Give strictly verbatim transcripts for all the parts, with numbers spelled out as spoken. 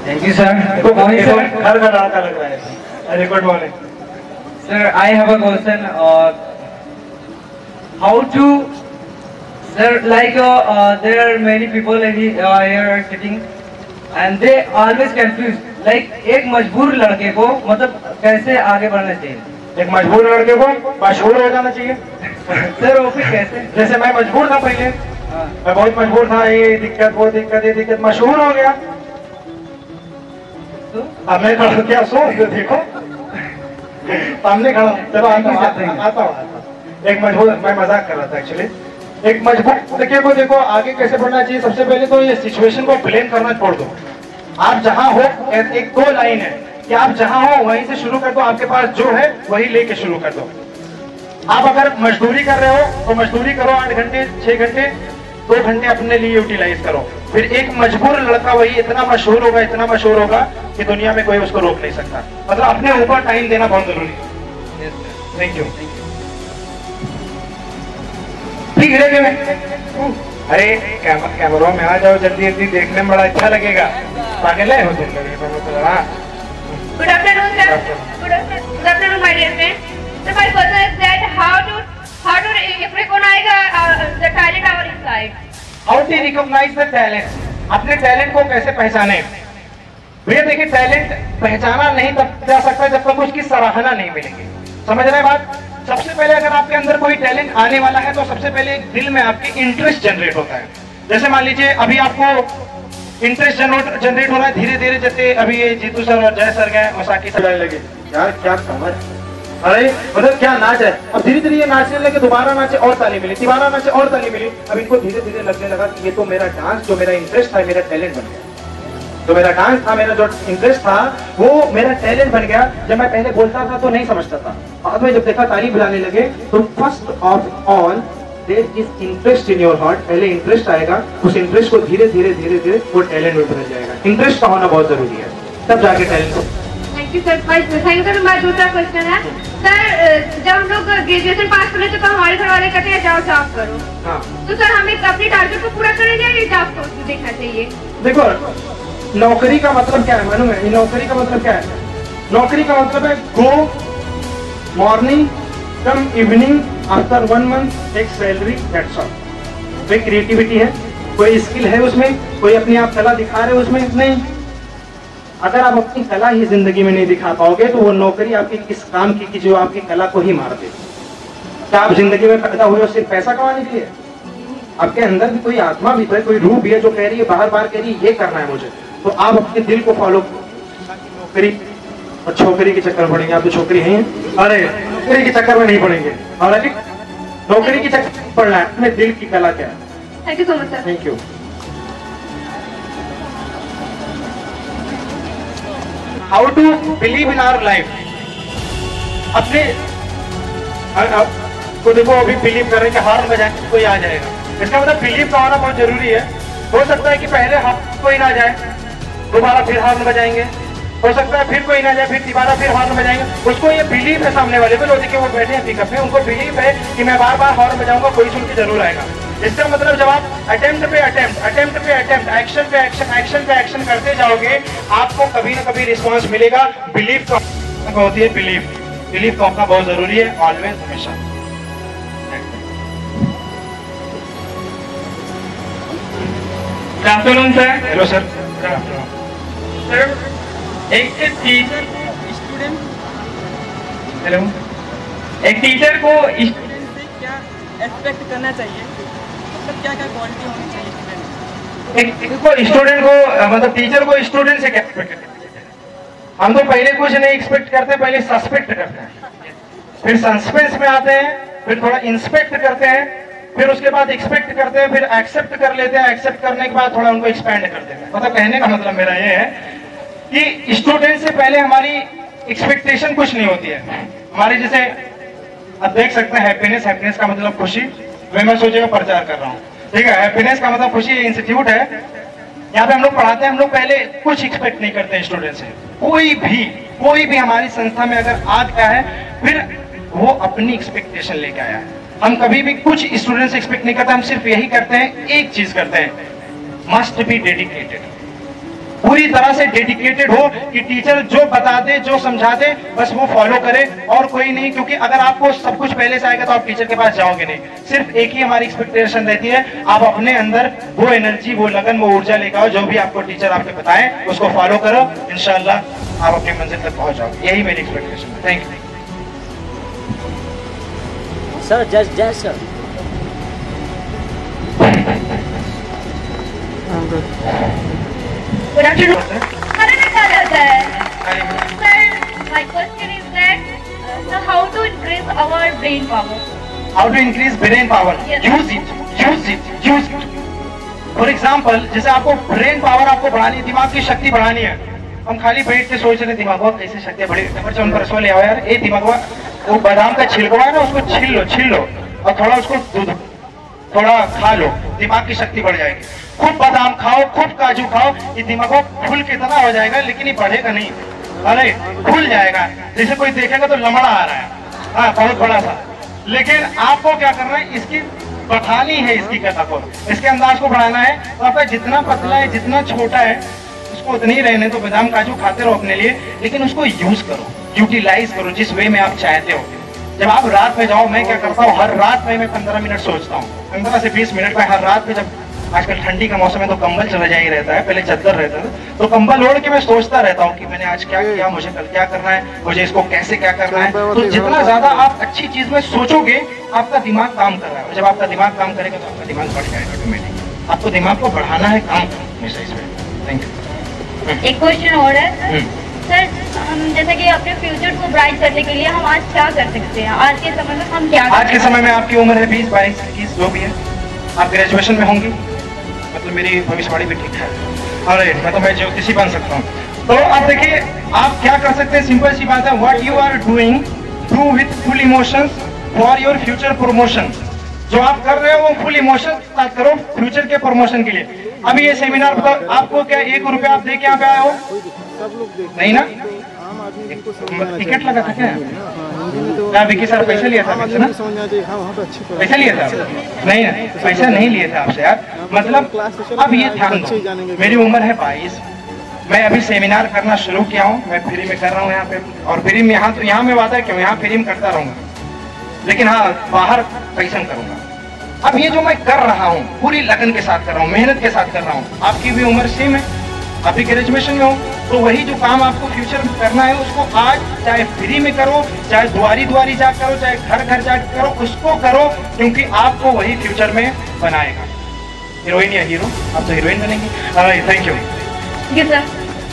Thank you, sir. Good morning, sir. घर का लड़का लग रहा है. Very good morning. Sir, I have a question. Uh, how to, sir, like uh, uh, there are many people here, uh, here sitting, and they always confused. Like एक मजबूर लड़के को मतलब कैसे आगे बढ़ना चाहिए? एक मजबूर लड़के को मशहूर हो जाना चाहिए. सर वो फिर कैसे? जैसे मैं मजबूर था पहले, मैं बहुत मजबूर था, ये दिक्कत वो दिक्कत ये दिक्कत, मशहूर हो गया. अब मैं खड़ा क्या सोच देखो सामने खड़ा. चलो आता हूँ आता हूँ. एक मजबूर, मैं मजाक कर रहा था एक्चुअली. एक मजबूर लड़के को देखो आगे कैसे बढ़ना चाहिए. सबसे पहले तो ये सिचुएशन को ब्लेम करना छोड़ दो. आप जहां हो, एक दो लाइन है कि आप जहां हो वहीं से शुरू कर दो. आपके पास जो है वही लेके शुरू कर दो. आप अगर मजदूरी कर रहे हो तो मजदूरी करो, आठ घंटे छह घंटे, दो घंटे अपने लिए यूटिलाइज करो. फिर एक मजबूर लड़का वही इतना मशहूर होगा, इतना मशहूर होगा कि दुनिया में कोई उसको रोक नहीं सकता. मतलब अपने ऊपर टाइम देना बहुत जरूरी है. Thank you. ठीक है. अरे कैमरा में आ जाओ जल्दी जल्दी, देखने में बड़ा अच्छा लगेगा. पागल है हो तुम. Good afternoon, sir. Good afternoon, good afternoon, my dear friend. So my question is that how to how to recognize uh, the talent our inside. How to recognize the talent. अपने टैलेंट को कैसे पहचाने? भैया देखिए, talent पहचाना नहीं तब जा सकता जब तक उसकी सराहना नहीं मिलेगी. समझ रहे बात? सबसे पहले अगर आपके अंदर कोई टैलेंट आने वाला है तो सबसे पहले दिल में आपके इंटरेस्ट जनरेट होता है. जैसे मान लीजिए अभी आपको इंटरेस्ट जनरेट हो रहा है धीरे धीरे. जैसे अभी ये जीतू सर और जय सर गए मसाकी सजाने लगे. यार क्या समझ, अरे मतलब क्या नाच है. अब धीरे धीरे ये नाचने लगे, दोबारा नाचे और ताली मिली, दोबारा नाचे और ताली मिली. अब इनको धीरे धीरे लगने लगा कि ये तो मेरा डांस, जो मेरा इंटरेस्ट था, मेरा टैलेंट बन गया. जो मेरा डांस था, मेरा जो इंटरेस्ट था, वो मेरा टैलेंट बन गया. जब मैं पहले बोलता था तो नहीं समझता था. बाद में जब देखा ताली बुलाने लगे तो first of all there is interest in your heart. पहले इंटरेस्ट आएगा, उस इंटरेस्ट को धीरे धीरे धीरे धीरे वो टैलेंट में बदल जाएगा. इंटरेस्ट का होना बहुत जरूरी है, तब जाके talent. Thank you sir. Thank you sir. मेरा दूसरा क्वेश्चन है सर, जब हम लोग ग्रेजुएशन पास कर लेते तो हमारे घर वाले कहते हैं जाओ जॉब करो. हाँ. तो सर हमें अपने टारगेट को पूरा करने जाएंगे, जॉब को देखना चाहिए. देखो नौकरी का मतलब क्या है मालूम है? नौकरी का मतलब क्या है? नौकरी का मतलब है go morning come evening, after one month एक सैलरी, दैट्स ऑल. कोई क्रिएटिविटी है, कोई स्किल है उसमें, कोई अपनी आप कला दिखा रहे हो उसमें? नहीं. अगर आप अपनी कला ही जिंदगी में नहीं दिखा पाओगे तो वो नौकरी आपकी किस काम की कि जो आपकी कला को ही मार दे. क्या आप जिंदगी में पैदा हुए हो सिर्फ पैसा कमाने के लिए? आपके अंदर भी कोई आत्मा भी है, कोई रूह भी है जो कह रही है, बार बार कह रही है ये करना है मुझे. तो आप अपने दिल को फॉलो करो. नौकरी और छोकरी के चक्कर में पड़ेंगे. आप तो छोकरी हैं, अरे नौकरी के चक्कर में नहीं पड़ेंगे. और नौकरी के चक्कर में पड़ना है, अपने दिल की कला क्या है. Thank you so much sir. Thank you. How to believe in our life. अपने को देखो अभी बिलीव कर रहे हैं कि हार बजाएंगे कोई आ जाएगा. इसका मतलब बिलीव का होना बहुत जरूरी है. हो सकता है कि पहले हार कोई ना जाए, दोबारा फिर हार्न बजाएंगे. हो सकता है फिर कोई ना जाए, फिर दोबारा फिर हार्न बजाएंगे. उसको ये बिलीव है सामने वाले को, जो देखिए वो बैठे हैं पिकअप में, उनको बिलीव है कि मैं बार बार हार्न बजाऊंगा, कोई सुन के जरूर आएगा. इसका मतलब जब आप अटेम्प्ट पे अटेम्प्ट अटेम्प्ट पे अटेम्प्ट एक्शन पे एक्शन एक्शन पे एक्शन करते जाओगे, आपको कभी ना कभी रिस्पॉन्स मिलेगा. बिलीव का होती है बिलीव. बिलीव का होना बहुत जरूरी है ऑलवेज, हमेशा. Good afternoon sir. Hello sir. Sir एक टीचर को स्टूडेंट हेलो एक टीचर को स्टूडेंट से क्या एक्सपेक्ट करना चाहिए, मतलब क्या क्या क्वालिटी होनी चाहिए स्टूडेंट एक को स्टूडेंट को मतलब टीचर को स्टूडेंट से क्या एक्सपेक्ट करना चाहिए? हम तो पहले कुछ नहीं एक्सपेक्ट करते, पहले सस्पेक्ट करते हैं, फिर सस्पेंस में आते हैं, फिर थोड़ा इंस्पेक्ट करते हैं, फिर उसके बाद एक्सपेक्ट करते हैं, फिर एक्सेप्ट कर लेते हैं, एक्सेप्ट करने के बाद थोड़ा उनको एक्सपेंड कर देते हैं. मतलब कहने का मतलब मेरा ये है कि स्टूडेंट से पहले हमारी एक्सपेक्टेशन कुछ नहीं होती है हमारी. जैसे आप देख सकते हैं हैप्पीनेस, हैप्पीनेस का मतलब खुशी. वही मैं सोचेगा प्रचार कर रहा हूँ, ठीक है. हैप्पीनेस का मतलब खुशी. इंस्टीट्यूट है, यहाँ पे हम लोग पढ़ाते हैं. हम लोग पहले कुछ एक्सपेक्ट नहीं करते स्टूडेंट से. कोई भी कोई भी हमारी संस्था में अगर आ गया है, फिर वो अपनी एक्सपेक्टेशन लेके आया है. हम कभी भी कुछ स्टूडेंट से एक्सपेक्ट नहीं करते. हम सिर्फ यही करते हैं, एक चीज करते हैं, मस्ट बी डेडिकेटेड. पूरी तरह से डेडिकेटेड हो कि टीचर जो बता दे, जो समझा दे, बस वो फॉलो करे और कोई नहीं। क्योंकि अगर आपको सब कुछ पहले से आएगा तो आप टीचर के पास जाओगे नहीं। सिर्फ एक ही हमारी एक्सपेक्टेशन रहती है, आप अपने अंदर वो एनर्जी, वो लगन, वो ऊर्जा लेकर आओ। जो भी आपको टीचर आपके बताए उसको फॉलो करो, इंशाल्लाह आप अपनी मंजिल तक पहुंच जाओगे। यही मेरी एक्सपेक्टेशन है। Thank you sir. Just just sir. Good afternoon. Sir, my question is that uh, so how to increase our brain power? How to increase brain power? Yes. Use it, use it, use it. For example, जैसे आपको brain power आपको बढ़ानी है, दिमाग की शक्ति बढ़ानी है। हम खाली बैठ के सोच रहे दिमाग को कैसे शक्ति बढ़े, उन पर रसवा ले आओ यार। ए दिमाग वो बादाम का छिलका है ना, उसको छील लो, छील लो और थोड़ा उसको दूध थोड़ा खा लो, दिमाग की शक्ति बढ़ जाएगी। खूब बादाम खाओ, खूब काजू खाओ, ये दिमाग फूल कितना हो जाएगा, लेकिन ये बढ़ेगा नहीं। अरे फूल जाएगा, जैसे कोई देखेगा तो लमड़ा आ रहा है, हाँ बहुत बड़ा सा। लेकिन आपको क्या करना है, इसकी बढ़ानी है, इसकी कथा को, इसके अंदाज को बढ़ाना है। तो आपका जितना पतला है, जितना छोटा है, उसको उतनी ही रहने तो बादाम काजू खाते रहो अपने लिए, लेकिन उसको यूज करो, यूटिलाइज करो जिस वे में आप चाहते हो। जब आप रात में जाओ, मैं क्या करता हूँ, हर रात में मैं पंद्रह मिनट सोचता हूँ, पंद्रह से बीस मिनट में हर रात में। जब आजकल ठंडी का मौसम है तो कंबल चला जा ही रहता है, पहले चादर रहता था, तो कंबल ओढ़ के मैं सोचता रहता हूँ कि मैंने आज क्या किया, मुझे कल क्या करना है, मुझे इसको कैसे क्या करना है। तो जितना ज्यादा आप अच्छी चीज में सोचोगे, आपका दिमाग काम कर रहा है। जब आपका दिमाग काम करेगा तो आपका दिमाग बढ़ जाएगा ऑटोमेटिक। आपको दिमाग को बढ़ाना है, काम हमेशा इसमें। Thank you. एक क्वेश्चन और है सर, हम जैसे कि अपने फ्यूचर को ब्राइट करने के लिए हम आज क्या कर सकते हैं? आज के समय में हम क्या आज के समय में आपकी उम्र है बीस, बाईस, इक्कीस, जो भी है, आप ग्रेजुएशन में होंगी, मतलब मेरी भविष्यवाणी भी ठीक है, और मैं तो मैं ज्योतिषी बन सकता हूँ। तो आप देखिए आप क्या कर सकते हैं, सिंपल सी बात है, what you are doing do with full emotions for your future promotion. जो आप कर रहे हो वो फुल इमोशन साथ करो फ्यूचर के प्रमोशन के लिए। अभी ये सेमिनार बताओ, आपको क्या एक रुपया आप दे के यहाँ पे आए हो? नहीं ना, टिकट लगा था क्या? क्या विकी सर पैसा लिया था आपसे ना? पैसा लिया था? नहीं ना, पैसा नहीं लिया था आपसे यार। मतलब अब ये ध्यान दो, मेरी उम्र है बाईस, मैं अभी सेमिनार करना शुरू किया हूँ, मैं फ्री में कर रहा हूँ यहाँ पे, और फ्री में यहाँ तो यहाँ में वादा क्यों, यहाँ फ्री में करता रहूंगा, लेकिन हाँ बाहर पैसा करूंगा। अब ये जो मैं कर रहा हूँ पूरी लगन के साथ कर रहा हूँ, मेहनत के साथ कर रहा हूँ। आपकी भी उम्र सेम है, आप भी ग्रेजुएशन में हो, तो वही जो काम आपको फ्यूचर में करना है उसको आज चाहे फ्री में करो, चाहे द्वारी द्वारी जा करो, चाहे घर घर जा करो, उसको करो, क्योंकि आपको वही फ्यूचर में बनाएगा। हीरोइन या हीरो, आप तो हीरोइन बनेंगे। Thank you. Yes sir.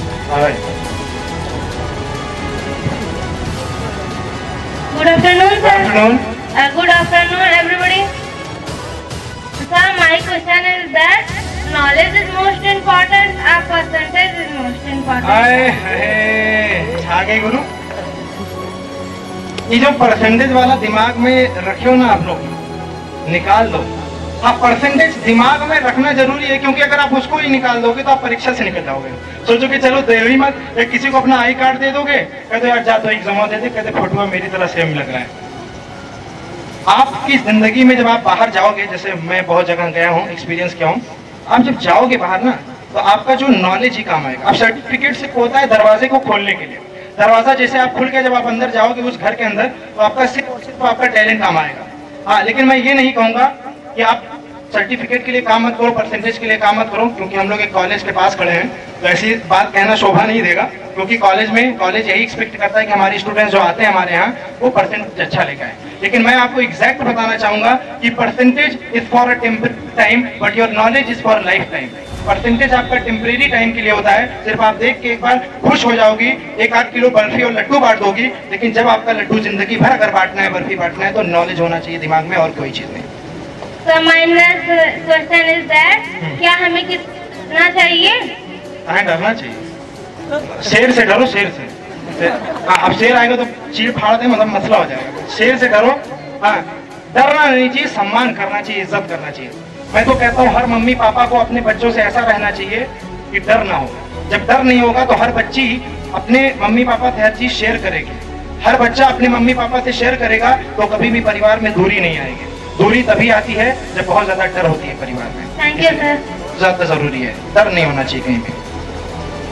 Good afternoon sir. Good afternoon everybody. Sir, my question is that knowledge is most important or percentage is most important? आए हाय, आ गए गुरु। ये जो परसेंटेज वाला दिमाग में रखियो ना आप लोग, निकाल दो। आप परसेंटेज दिमाग में रखना जरूरी है, क्योंकि अगर आप उसको ही निकाल दोगे तो आप परीक्षा से निकल जाओगे। सोचो कि चलो देवी मत, या किसी को अपना आई कार्ड दे दोगे, कहते यार जा तो एग्जाम दे दे, कहते फोटो मेरी तरह सेम लग रहा है। आपकी जिंदगी में जब आप बाहर जाओगे, जैसे मैं बहुत जगह गया हूँ, एक्सपीरियंस किया हूँ, आप जब जाओगे बाहर ना तो आपका जो नॉलेज ही काम आएगा। अब सर्टिफिकेट से होता है दरवाजे को खोलने के लिए, दरवाजा जैसे आप खुल के जब आप अंदर जाओगे उस घर के अंदर, तो आपका सिर्फ और सिर्फ आपका टैलेंट काम आएगा। हाँ, लेकिन मैं ये नहीं कहूँगा कि आप सर्टिफिकेट के लिए काम मत करो, परसेंटेज के लिए काम मत करो, क्योंकि हम लोग एक कॉलेज के पास खड़े हैं, तो ऐसी बात कहना शोभा नहीं देगा, क्योंकि कॉलेज में कॉलेज यही एक्सपेक्ट करता है कि हमारे स्टूडेंट्स जो आते हैं हमारे यहाँ वो परसेंटेज अच्छा लेकर आए। लेकिन मैं आपको एग्जैक्ट बताना चाहूंगा कि percentage is for a temporary time but your knowledge is for life time. Percentage आपका टेम्परेरी टाइम के लिए होता है, सिर्फ आप देख के एक बार खुश हो जाओगी, एक आध किलो बर्फी और लड्डू बांट दोगी, लेकिन जब आपका लड्डू जिंदगी भर अगर बांटना है, बर्फी बांटना है, तो नॉलेज होना चाहिए दिमाग में, और कोई चीज नहीं। So my next question is that क्या हमें कितना चाहिए? हाँ, डरना चाहिए। शेर से डरो, शेर से। हाँ, अब शेर आएगा तो चीड़ फाड़ दे, मतलब मसला हो जाएगा। शेर से डरो, हाँ, डरना नहीं चाहिए, सम्मान करना चाहिए, इज्जत करना चाहिए। मैं तो कहता हूँ हर मम्मी पापा को अपने बच्चों से ऐसा रहना चाहिए कि डर ना हो। जब डर नहीं होगा तो हर बच्ची अपने मम्मी पापा से हर चीज शेयर करेगी। हर बच्चा अपने मम्मी पापा से शेयर करेगा तो कभी भी परिवार में दूरी नहीं आएगी। दूरी तभी आती है जब बहुत ज्यादा डर होती है परिवार में। Thank you sir. ज्यादा जरूरी है, डर नहीं होना चाहिए कहीं भी।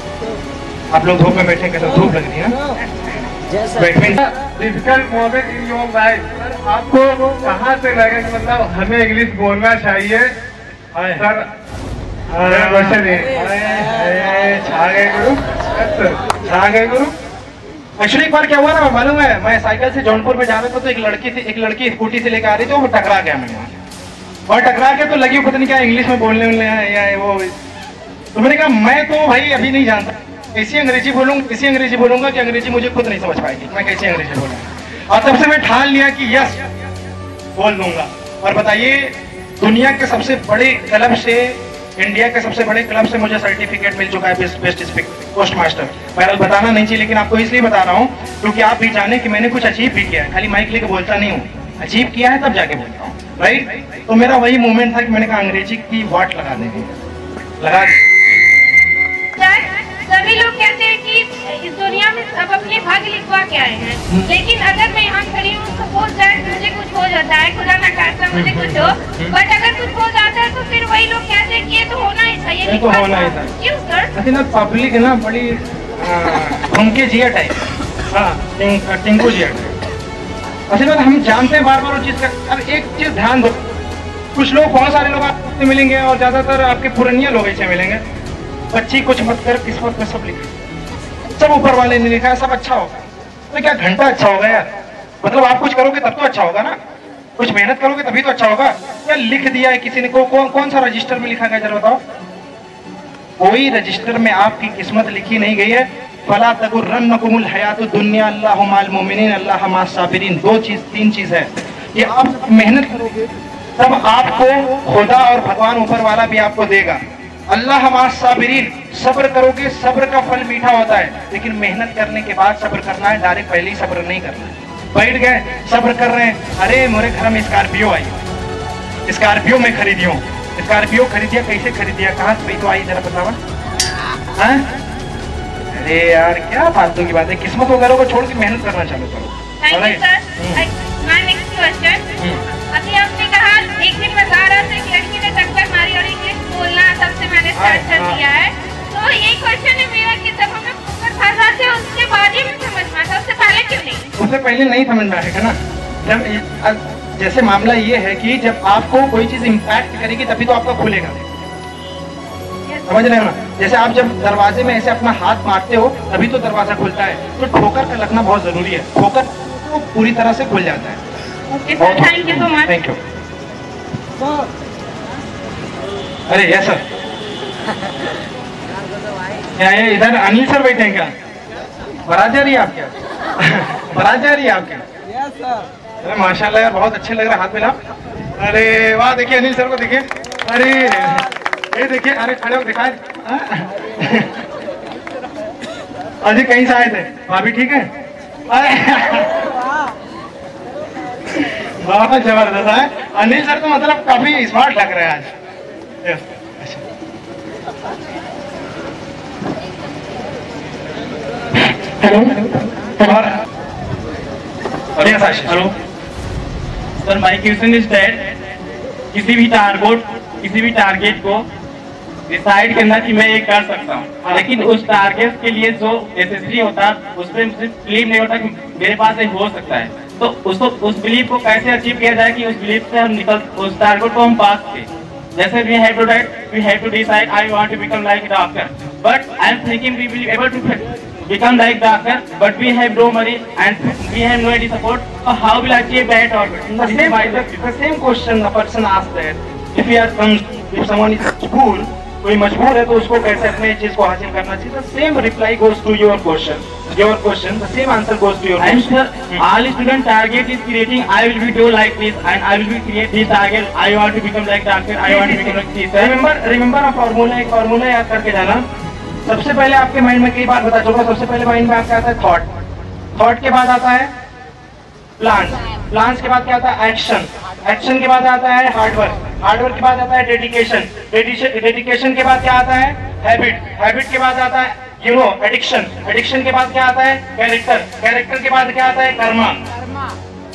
आप लोग धूप में बैठे, कैसे धूप लग रही है ना? Difficult moment in your life, आपको कहाँ से लगे कि मतलब हमें इंग्लिश बोलना चाहिए? सर क्वेश्चन छा गए गुरु, छा गए गुरु। एक्चुअली एक बार क्या हुआ ना, मालूम है, मैं साइकिल से जौनपुर में जा रहा था तो एक लड़की से एक लड़की स्कूटी से लेकर आ रही थी, वो टकरा गया मेरे वहाँ और टकरा के तो लगी पता नहीं क्या इंग्लिश में बोलने बोलने या वो। तो मैंने कहा मैं तो भाई अभी नहीं जानता, कैसी अंग्रेजी बोलूंगा कैसी अंग्रेजी बोलूंगा कि अंग्रेजी मुझे खुद नहीं समझ पाएगी, मैं कैसी अंग्रेजी बोलूंगा। और तब से मैं ठान लिया कि यस बोल दूंगा। और बताइए, दुनिया के सबसे बड़े क्लब से, इंडिया के सबसे बड़े क्लब से मुझे सर्टिफिकेट मिल चुका है बेस्ट बेस्ट पोस्ट मास्टर। बहरहाल बताना नहीं चाहिए, लेकिन आपको इसलिए बता रहा हूँ क्योंकि आप भी जाने कि मैंने कुछ अचीव भी किया है, खाली माइक लेके बोलता नहीं हूँ, अचीव किया है तब जाके बोलता हूँ, राइट। तो मेरा वही मूवमेंट था कि मैंने कहा अंग्रेजी की वाट लगा देंगे, लगा दी। सभी लोग कहते हैं कि इस दुनिया में सब अपने भाग्य लिखवा के आए हैं, लेकिन अगर मैं यहाँ खड़ी हूँ, सपोज दैट मुझे कुछ हो जाता है, खुदा ना खास्ता मुझे कुछ हो, बट अगर कुछ हो जाता है तो फिर वही लोग कहते हैं कि ये तो होना ही था, ये तो होना ही था। क्यों सर? ऐसे ना पब्लिक है ना बड़ी घूमके जिया टाइप, हाँ टिंकू जिया टाइप। असल में हम जानते हैं बार बार उस चीज का। अब एक चीज ध्यान दो, कुछ लोग, बहुत सारे लोग आपसे मिलेंगे और ज्यादातर आपके पुरानिया लोग ऐसे मिलेंगे, बच्ची कुछ मत कर किस्मत में सब लिखे, सब ऊपर वाले ने लिखा है, सब अच्छा होगा। तो क्या घंटा अच्छा होगा यार? मतलब आप कुछ करोगे तब तो अच्छा होगा ना, कुछ मेहनत करोगे तभी तो अच्छा होगा। क्या लिख दिया है किसी ने, को, कौन कौन सा रजिस्टर में लिखा गया जरा बताओ? कोई रजिस्टर में आपकी किस्मत लिखी नहीं गई है। फला तगुर्रन्नकुमुल हयातुद दुनिया अल्लाहु माल मोमिनीन अल्लाह मास साबिरीन। दो चीज तीन चीज है कि आप मेहनत करोगे तब आपको खुदा और भगवान ऊपर वाला भी आपको देगा। अल्लाह मास साबिरीन, सब्र करोगे, सब्र का फल मीठा होता है, लेकिन मेहनत करने के बाद सब्र करना है, डायरेक्ट पहले ही सब्र नहीं करना है। बैठ गए सब्र कर रहे हैं, अरे मेरे घर में स्कॉर्पियो आई, स्कॉर्पियो में खरीदी हूँ, स्कॉर्पियो खरीदिया, कैसे खरीदिया, कहाँ से तो आई जरा बतावा? हाँ? अरे यार क्या फालतू की बात है, किस्मत वगैरह को छोड़ के मेहनत करना चालू करो। Thank you sir. My next question, अभी आपने कहा एक दिन बता रहा था कि लड़की ने टक्कर मारी और इंग्लिश बोलना तब से मैंने स्टार्ट कर दिया है। तो ये क्वेश्चन है मेरा कि जब हमें ऊपर फंसाते हैं उसके बाद ही समझ में आता, उससे पहले क्यों नहीं? उससे पहले नहीं समझ में आएगा ना। जब जैसे मामला ये है कि जब आपको कोई चीज इम्पैक्ट करेगी तभी तो आपका खुलेगा, समझ रहे हो ना? जैसे आप जब दरवाजे में ऐसे अपना हाथ मारते हो तभी तो दरवाजा खुलता है, तो ठोकर का लगना बहुत जरूरी है, ठोकर तो पूरी तरह से खुल जाता है। Okay sir, thank you so much. Thank you. अरे यस सर, क्या है इधर अनिल सर बैठे हैं क्या? बारात जा रही है आपके? बारात जा रही है आपके? Yes sir. अरे माशाल्लाह यार, बहुत अच्छे लग रहे, हाथ मिला। अरे वाह, देखिए अनिल सर को देखिए, अरे ये देखिए, अरे खड़े हो दिखाए। अजी कहीं से आए थे? भाभी ठीक है? बहुत जबरदस्त है अनिल सर, तो मतलब काफी स्मार्ट लग रहे हैं आज। Hello hello sir, my question is that किसी भी टारगेट किसी भी टारगेट को डिसाइड करना कि मैं ये कर सकता हूँ, लेकिन उस टारगेट के लिए जो नेसेसरी होता है उस पर मुझे बिलीव नहीं होता कि मेरे पास ये हो सकता है। तो उसको उस बिलीव को कैसे अचीव किया जाए कि उस बिलीव से हम निकल उस टारगेट को हम पास करें। जैसे we have to decide, we have to decide I want to become like doctor, but I am thinking we will be able to become like doctor, but we have no money and we have no any support. So how will I achieve that target? The same, the, the same question the person asked that if you are some, if someone is school, कोई मजबूर है तो उसको कैसे अपने चीज को हासिल करना चाहिए। The same reply goes to your question. Your question, the same answer goes to your I'm question. sure all student target is creating. I will be do like this, and I will be create this target. I want to become like doctor. I want to become like this. Remember, remember a formula, एक formula याद करके जाना। सबसे पहले आपके mind में कई बार बता चुका, सबसे पहले माइंड में आपका आता है थॉट, थॉट के बाद आता है प्लान, प्लान के बाद क्या आता है एक्शन, एक्शन के बाद आता है हार्डवर्क, हार्डवर्क के बाद आता है डेडिकेशन, डेडिकेशन के बाद क्या आता है हैबिट, हैबिट के बाद आता है यू नो एडिक्शन, एडिक्शन के बाद क्या आता है कैरेक्टर, कैरेक्टर के बाद क्या आता है कर्मा।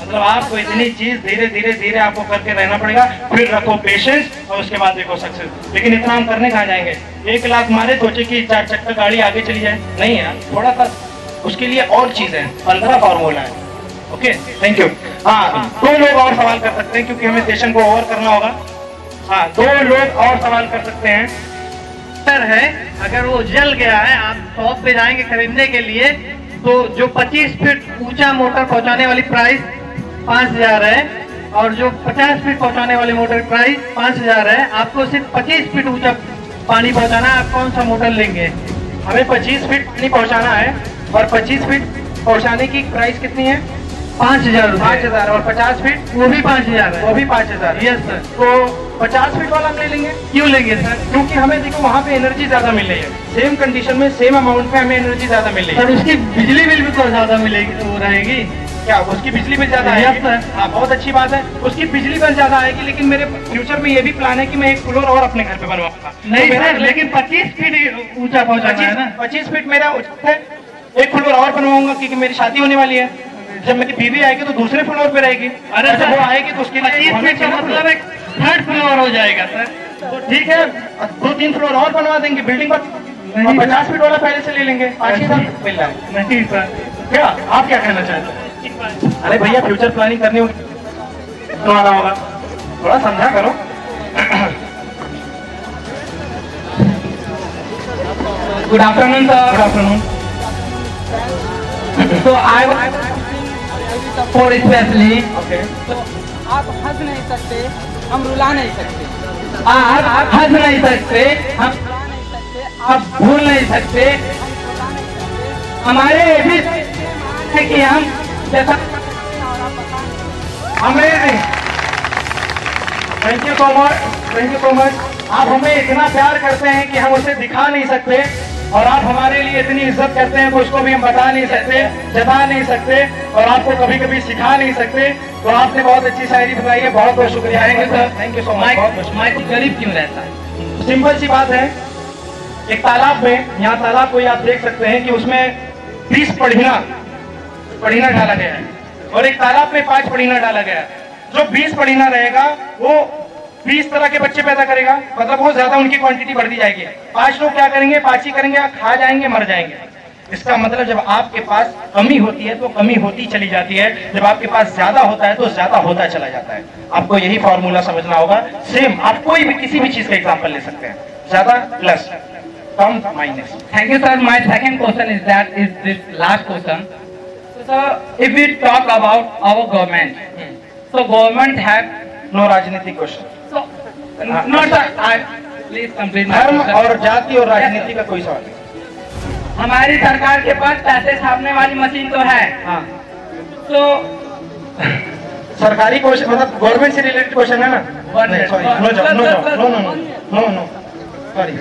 मतलब आपको इतनी चीज धीरे धीरे धीरे आपको करके रहना पड़ेगा, फिर रखो पेशेंस और उसके बाद देखो सक्सेस। लेकिन इतना हम करने कहाँ जाएंगे? एक लाख मारे सोचे कि चार चक्कर गाड़ी आगे चली जाए, नहीं यार, थोड़ा सा उसके लिए और चीजें हैं, पंद्रह फॉर्मूला है। Okay, thank you. हाँ, दो लोग और सवाल कर सकते हैं क्योंकि हमें सेशन को ओवर करना होगा। हाँ, दो लोग और सवाल कर सकते हैं। सर है, अगर वो जल गया है, आप शॉप पे जाएंगे खरीदने के लिए, तो जो पच्चीस फीट ऊंचा मोटर पहुंचाने वाली प्राइस पाँच हजार है, और जो पचास फीट पहुंचाने वाली मोटर प्राइस पाँच हजार है। आपको सिर्फ पच्चीस फीट ऊंचा पानी पहुंचाना है, आप कौन सा मोटर लेंगे? हमें पच्चीस फीट पानी पहुंचाना है और पच्चीस फीट पहुंचाने की प्राइस कितनी है? पाँच हजार पाँच हजार और पचास फीट वो भी पाँच हजार है। वो भी पाँच हजार यस सर। तो पचास फीट वाला हम ले लेंगे। क्यों लेंगे सर? क्योंकि हमें देखो वहाँ पे एनर्जी ज्यादा मिल रही है, सेम कंडीशन में सेम अमाउंट में हमें एनर्जी ज्यादा मिल रही है। सर उसकी बिजली बिल भी तो ज्यादा मिलेगी, वो रहेगी क्या? उसकी बिजली बिल ज्यादा आएगी? हाँ, बहुत अच्छी बात है, उसकी बिजली बिल ज्यादा आएगी, लेकिन मेरे फ्यूचर में ये भी प्लान है कि मैं एक फ्लोर और अपने घर पे बनवाऊंगा। नहीं सर, लेकिन पच्चीस फीट ऊंचा पहुंचाना है ना। पच्चीस फीट मेरा है, एक फ्लोर और बनवाऊंगा क्योंकि मेरी शादी होने वाली है। जब मेरी बीवी आएगी तो दूसरे फ्लोर पे रहेगी। अरे जब वो आएगी तो उसके लिए पच्चीस फीट का मतलब एक थर्ड फ्लोर हो जाएगा सर। तो ठीक है, दो तीन फ्लोर और बनवा देंगे बिल्डिंग पर, और पचास फीट वाला पहले से ले लेंगे। पाँच ही मिल रहा है। नहीं सर, क्या आप क्या कहना चाहते हैं? अरे भैया, फ्यूचर प्लानिंग करनी होगी, बनवाना होगा, थोड़ा समझा करो। Good afternoon sir. Good afternoon. तो आई फॉर स्पेशली ओके, आप हंस नहीं सकते, हम रुला नहीं सकते। आप आप हंस नहीं सकते, हम रुला नहीं सकते, आप भूल नहीं सकते। रुला नहीं सकते। हमारे ये भी है कि हम जैसा और आप बता नहीं amazing, thank you so much, thank you so much. आप हमें इतना प्यार करते हैं कि हम उसे दिखा नहीं सकते, और आप हमारे लिए इतनी इज्जत करते हैं कि उसको भी हम बता नहीं सकते, जता नहीं सकते, और आपको कभी कभी सिखा नहीं सकते। तो आपने बहुत अच्छी शायरी बताई है, बहुत बहुत शुक्रिया। Thank you sir, thank you so much. Mike गरीब क्यों रहता है? सिंपल सी बात है, एक तालाब में, यहाँ तालाब को आप देख सकते हैं कि उसमें बीस पड़ीना पड़ीना डाला गया है, और एक तालाब में पांच पड़ीना डाला गया है। जो बीस पड़ीना रहेगा वो बीस तरह के बच्चे पैदा करेगा, मतलब वो ज्यादा उनकी क्वांटिटी बढ़ती जाएगी। पांच लोग क्या करेंगे? पांच ही करेंगे, खा जाएंगे, मर जाएंगे। इसका मतलब जब आपके पास कमी होती है तो कमी होती चली जाती है, जब आपके पास ज्यादा होता है तो ज्यादा होता चला जाता है। आपको यही फॉर्मूला समझना होगा। सेम आप कोई भी किसी भी चीज का एग्जांपल ले सकते हैं, ज्यादा प्लस, कम minus. Thank you, sir. My second question is that is this last question. So, sir, if we talk about our government, so government have no राजनीतिक question. so not sir. I please complete my धर्म question. और जाति और राजनीति का कोई सवाल नहीं। हमारी सरकार के पास पैसे छापने वाली मशीन तो है, हाँ, तो सरकारी क्वेश्चन मतलब गवर्नमेंट से रिलेटेड क्वेश्चन है ना? नहीं, sorry, no no no no no no no sorry,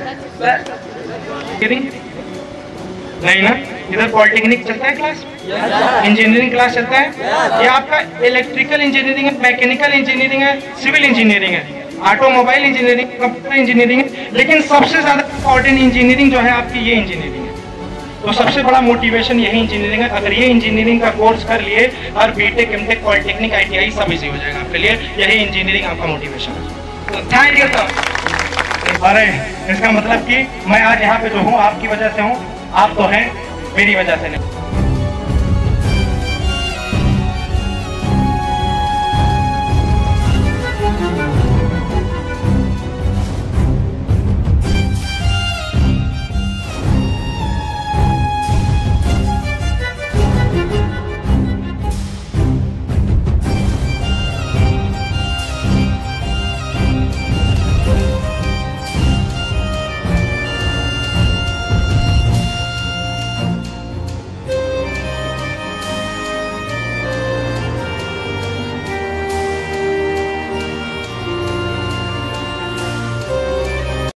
नहीं ना। इधर पॉलिटेक्निक चलता है क्लास, इंजीनियरिंग क्लास चलता है। ये आपका इलेक्ट्रिकल इंजीनियरिंग है, मैकेनिकल इंजीनियरिंग है, सिविल इंजीनियरिंग है, ऑटोमोबाइल इंजीनियरिंग, कंप्यूटर इंजीनियरिंग है, लेकिन सबसे ज्यादा इम्पोर्टेंट इंजीनियरिंग जो है आपकी ये इंजीनियरिंग है। तो सबसे बड़ा मोटिवेशन यही इंजीनियरिंग है। अगर ये इंजीनियरिंग का कोर्स कर लिए, और बीटेक, एमटेक, पॉलिटेक्निक, आईटीआई सब इजी हो जाएगा आपके लिए। यही इंजीनियरिंग आपका मोटिवेशन है। Thank you sir. अरे इसका मतलब कि मैं आज यहाँ पे जो हूँ आपकी वजह से हूँ, आप तो हैं मेरी वजह से नहीं।